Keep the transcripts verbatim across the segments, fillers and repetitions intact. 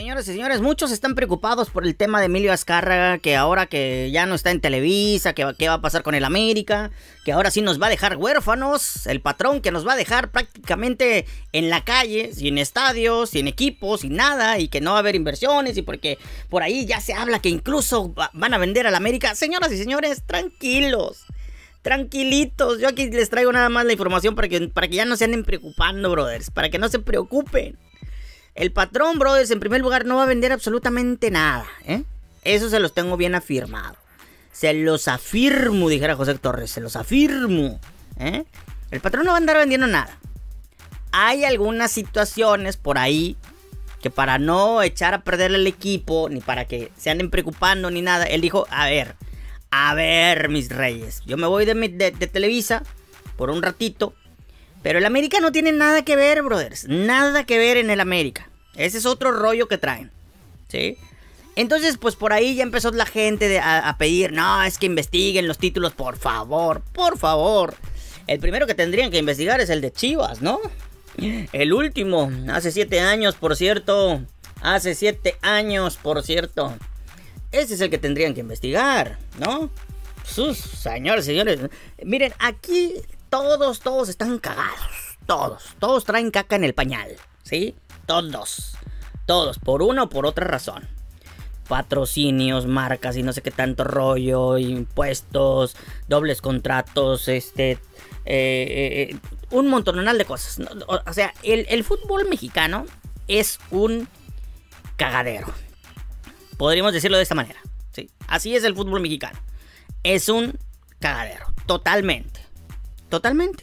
Señoras y señores, muchos están preocupados por el tema de Emilio Azcárraga, que ahora que ya no está en Televisa, que qué va a pasar con el América, que ahora sí nos va a dejar huérfanos, el patrón que nos va a dejar prácticamente en la calle, sin estadios, sin equipos, sin nada, y que no va a haber inversiones, y porque por ahí ya se habla que incluso van a vender al América. Señoras y señores, tranquilos, tranquilitos, yo aquí les traigo nada más la información para que, para que ya no se anden preocupando, brothers, para que no se preocupen. El patrón, brothers, en primer lugar, no va a vender absolutamente nada, ¿eh? Eso se los tengo bien afirmado. Se los afirmo, dijera José Torres, se los afirmo, ¿eh? El patrón no va a andar vendiendo nada. Hay algunas situaciones por ahí que para no echar a perder el equipo, ni para que se anden preocupando, ni nada, él dijo, a ver, a ver, mis reyes, yo me voy de, de, de Televisa por un ratito, pero el América no tiene nada que ver, brothers. Nada que ver en el América. Ese es otro rollo que traen, ¿sí? Entonces, pues por ahí ya empezó la gente de, a, a pedir, no, es que investiguen los títulos, por favor, por favor. El primero que tendrían que investigar es el de Chivas, ¿no? El último, hace siete años, por cierto. Hace siete años, por cierto. Ese es el que tendrían que investigar, ¿no? Sus, señores, señores. Miren, aquí todos, todos están cagados. Todos, todos traen caca en el pañal, ¿sí? Todos, todos, por una o por otra razón. Patrocinios, marcas y no sé qué tanto rollo, impuestos, dobles contratos, este, eh, eh, un montonal de cosas. O sea, el, el fútbol mexicano es un cagadero. Podríamos decirlo de esta manera, ¿sí? Así es el fútbol mexicano. Es un cagadero, totalmente. Totalmente.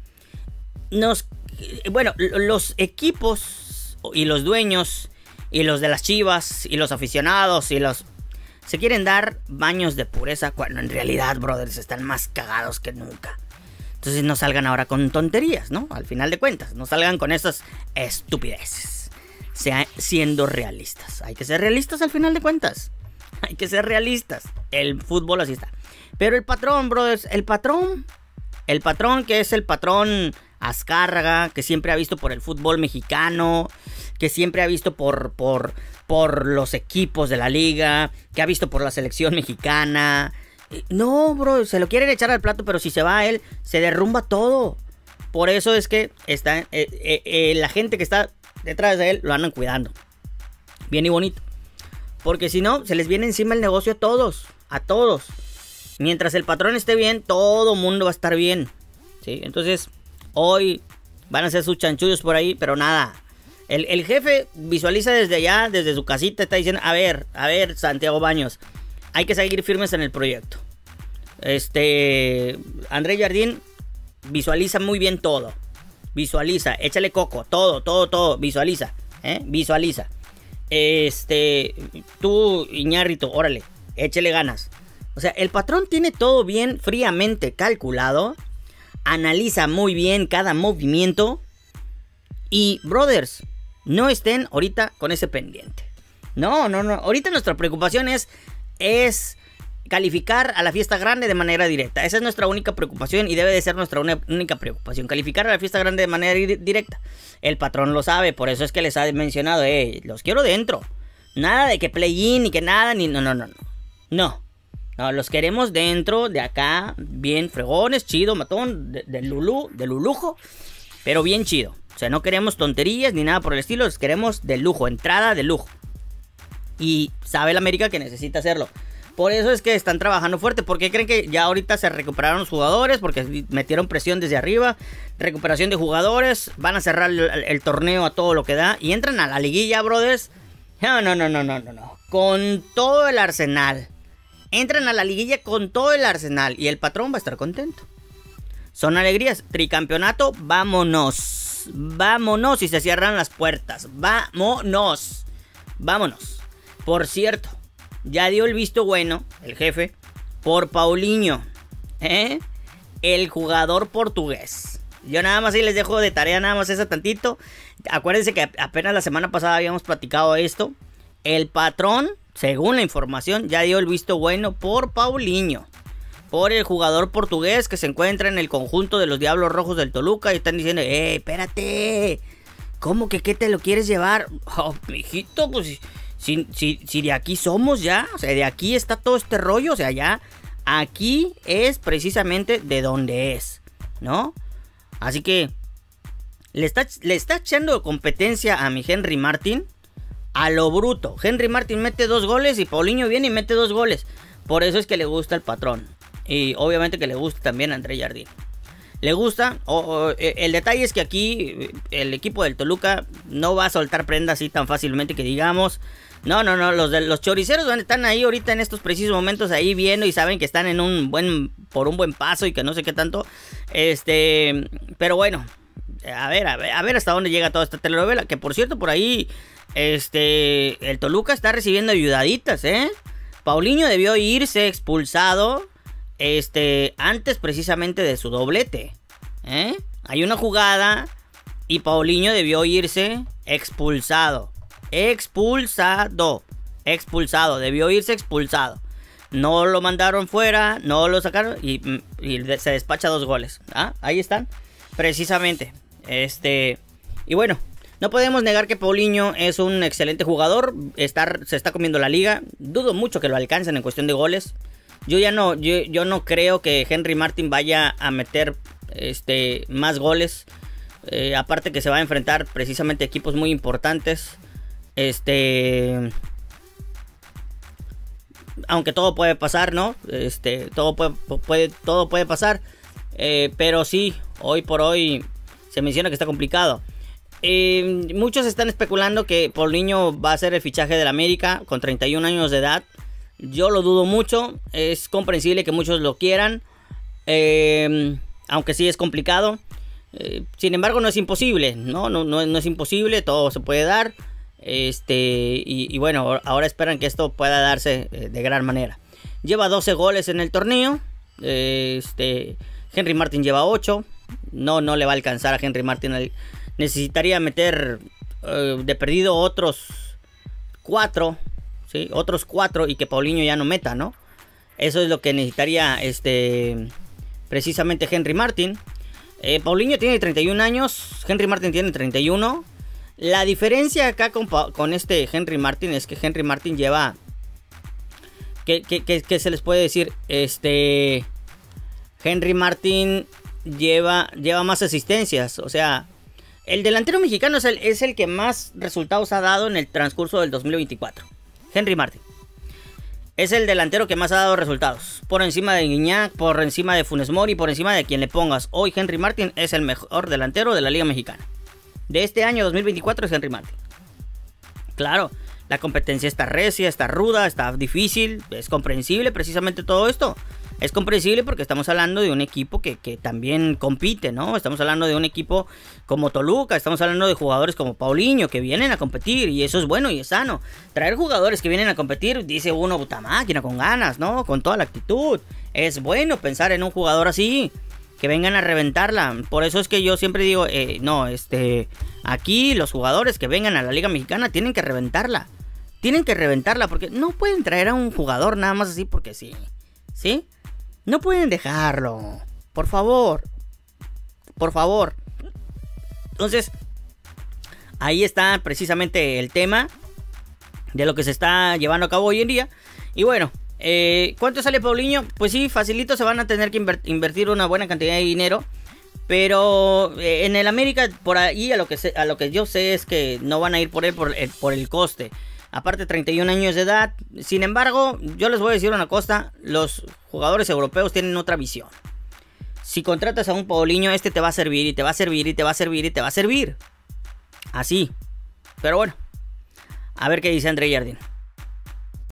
Nos, bueno, los equipos y los dueños y los de las Chivas y los aficionados y los se quieren dar baños de pureza cuando en realidad, brothers, están más cagados que nunca. Entonces no salgan ahora con tonterías, ¿no? Al final de cuentas, no salgan con esas estupideces. Sea, siendo realistas. Hay que ser realistas al final de cuentas. Hay que ser realistas. El fútbol así está. Pero el patrón, brothers, el patrón, el patrón que es el patrón Azcárraga, que siempre ha visto por el fútbol mexicano, que siempre ha visto por, por, por los equipos de la liga, que ha visto por la selección mexicana. No, bro, se lo quieren echar al plato, pero si se va a él, se derrumba todo. Por eso es que está, eh, eh, eh, la gente que está detrás de él lo andan cuidando. Bien y bonito. Porque si no, se les viene encima el negocio a todos. A todos. Mientras el patrón esté bien, todo mundo va a estar bien, ¿sí? Entonces, hoy van a hacer sus chanchullos por ahí, pero nada. El, el jefe visualiza desde allá, desde su casita, está diciendo, a ver, a ver, Santiago Baños, hay que seguir firmes en el proyecto. Este, André Jardín visualiza muy bien todo. Visualiza, échale coco, todo, todo, todo, visualiza, ¿eh? Visualiza. Este, tú, Iñárritu, órale, échale ganas. O sea, el patrón tiene todo bien fríamente calculado. Analiza muy bien cada movimiento. Y, brothers, no estén ahorita con ese pendiente. No, no, no. Ahorita nuestra preocupación es, es calificar a la fiesta grande de manera directa. Esa es nuestra única preocupación y debe de ser nuestra única preocupación. Calificar a la fiesta grande de manera directa. El patrón lo sabe, por eso es que les ha mencionado, eh, los quiero dentro. Nada de que play-in ni que nada, ni no, no, no, no. No. No, los queremos dentro, de acá, bien fregones, chido, matón, de, de lulú, de lulujo, pero bien chido. O sea, no queremos tonterías ni nada por el estilo, los queremos de lujo, entrada de lujo. Y sabe el América que necesita hacerlo. Por eso es que están trabajando fuerte, porque creen que ya ahorita se recuperaron los jugadores, porque metieron presión desde arriba, recuperación de jugadores, van a cerrar el, el, el torneo a todo lo que da, y entran a la liguilla, brothers. No, no, no, no, no, no, no, con todo el arsenal. Entran a la liguilla con todo el arsenal y el patrón va a estar contento. Son alegrías. Tricampeonato, vámonos. Vámonos y se cierran las puertas. Vámonos. Vámonos. Por cierto, ya dio el visto bueno, el jefe, por Paulinho, ¿eh? El jugador portugués. Yo nada más ahí les dejo de tarea nada más esa tantito. Acuérdense que apenas la semana pasada habíamos platicado esto. El patrón, según la información, ya dio el visto bueno por Paulinho, por el jugador portugués que se encuentra en el conjunto de los Diablos Rojos del Toluca. Y están diciendo, ¡eh, espérate! ¿Cómo que qué te lo quieres llevar? Oh, mijito, pues si, si, si de aquí somos ya, o sea, de aquí está todo este rollo, o sea, ya aquí es precisamente de donde es, ¿no? Así que le está, le está echando competencia a mi Henry Martin a lo bruto. Henry Martin mete dos goles y Paulinho viene y mete dos goles. Por eso es que le gusta el patrón. Y obviamente que le gusta también a André Jardín. Le gusta. O, o, el detalle es que aquí el equipo del Toluca no va a soltar prenda así tan fácilmente que digamos. No, no, no. Los, de, los choriceros están ahí ahorita en estos precisos momentos ahí viendo y saben que están en un buen, por un buen paso y que no sé qué tanto. Este, pero bueno. A ver, a ver, a ver hasta dónde llega toda esta telenovela. Que por cierto, por ahí, este, el Toluca está recibiendo ayudaditas, ¿eh? Paulinho debió irse expulsado, este, antes precisamente de su doblete, ¿eh? Hay una jugada y Paulinho debió irse expulsado. Expulsado. Expulsado. Debió irse expulsado. No lo mandaron fuera, no lo sacaron y, y se despacha dos goles. ¿Ah? Ahí están. Precisamente. Este, y bueno, no podemos negar que Paulinho es un excelente jugador. Está, se está comiendo la liga. Dudo mucho que lo alcancen en cuestión de goles. Yo ya no, yo, yo no creo que Henry Martin vaya a meter este, más goles. Eh, aparte que se va a enfrentar precisamente a equipos muy importantes. Este, aunque todo puede pasar, ¿no? Este, todo puede, puede todo puede pasar. Eh, pero sí, hoy por hoy se menciona que está complicado. Eh, muchos están especulando que Paulinho va a ser el fichaje del América con treinta y un años de edad. Yo lo dudo mucho. Es comprensible que muchos lo quieran. Eh, aunque sí es complicado. Eh, sin embargo, no es imposible. No, no, no, no es imposible. Todo se puede dar. Este, y, y bueno, ahora esperan que esto pueda darse eh, de gran manera. Lleva doce goles en el torneo. Eh, este, Henry Martin lleva ocho. No, no le va a alcanzar a Henry Martin. Necesitaría meter eh, de perdido otros cuatro. ¿Sí? Otros cuatro y que Paulinho ya no meta, ¿no? Eso es lo que necesitaría este, precisamente Henry Martin. Eh, Paulinho tiene treinta y un años. Henry Martin tiene treinta y uno. La diferencia acá con, con este Henry Martin es que Henry Martin lleva... ¿Qué, qué, qué, qué se les puede decir? Este... Henry Martin lleva, lleva más asistencias. O sea, el delantero mexicano es el, es el que más resultados ha dado en el transcurso del dos mil veinticuatro. Henry Martin. Es el delantero que más ha dado resultados. Por encima de Guiñac, por encima de Funes Mori, por encima de quien le pongas. Hoy Henry Martin es el mejor delantero de la Liga Mexicana. De este año dos mil veinticuatro es Henry Martin. Claro, la competencia está recia, está ruda, está difícil. Es comprensible precisamente todo esto. Es comprensible porque estamos hablando de un equipo que, que también compite, ¿no? Estamos hablando de un equipo como Toluca, estamos hablando de jugadores como Paulinho que vienen a competir y eso es bueno y es sano. Traer jugadores que vienen a competir, dice uno, puta máquina, con ganas, ¿no? Con toda la actitud. Es bueno pensar en un jugador así, que vengan a reventarla. Por eso es que yo siempre digo, eh, no, este, aquí los jugadores que vengan a la Liga Mexicana tienen que reventarla. Tienen que reventarla porque no pueden traer a un jugador nada más así porque sí, ¿sí? No pueden dejarlo. Por favor. Por favor. Entonces, ahí está precisamente el tema de lo que se está llevando a cabo hoy en día. Y bueno, eh, ¿cuánto sale Paulinho? Pues sí, facilito se van a tener que invertir una buena cantidad de dinero. Pero eh, en el América, por ahí a lo, que sé, a lo que yo sé es que no van a ir por él por el, por el coste. Aparte, treinta y un años de edad. Sin embargo, yo les voy a decir una cosa. Los jugadores europeos tienen otra visión. Si contratas a un Paulinho, este te va a servir y te va a servir y te va a servir y te va a servir. Así. Pero bueno. A ver qué dice André Jardín.